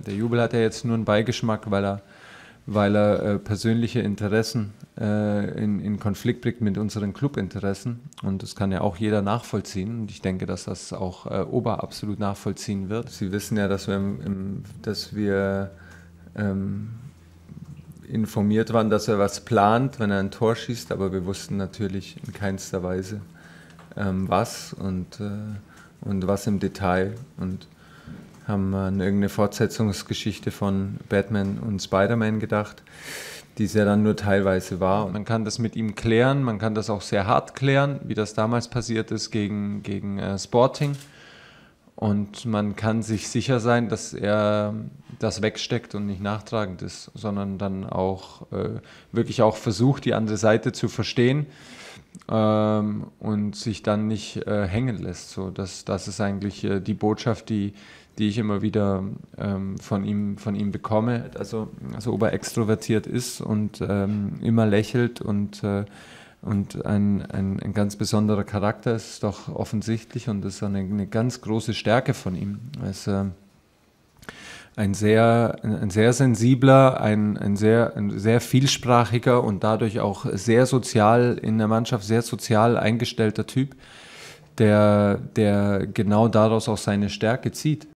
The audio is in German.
Der Jubel hat ja jetzt nur einen Beigeschmack, weil er persönliche Interessen in Konflikt bringt mit unseren Clubinteressen. Und das kann ja auch jeder nachvollziehen. Und ich denke, dass das auch Ober absolut nachvollziehen wird. Sie wissen ja, dass wir informiert waren, dass er was plant, wenn er ein Tor schießt, aber wir wussten natürlich in keinster Weise was und was im Detail, und haben an irgendeine Fortsetzungsgeschichte von Batman und Spider-Man gedacht, die es ja dann nur teilweise war. Und man kann das mit ihm klären, man kann das auch sehr hart klären, wie das damals passiert ist gegen Sporting. Und man kann sich sicher sein, dass er das wegsteckt und nicht nachtragend ist, sondern dann auch wirklich auch versucht, die andere Seite zu verstehen und sich dann nicht hängen lässt. So, das ist eigentlich die Botschaft, die ich immer wieder von ihm bekomme. Also ob er extrovertiert ist und immer lächelt und ein ganz besonderer Charakter ist doch offensichtlich, und das ist eine ganz große Stärke von ihm. Er ist ein sehr sensibler, ein sehr vielsprachiger und dadurch auch sehr sozial in der Mannschaft, sehr sozial eingestellter Typ, der genau daraus auch seine Stärke zieht.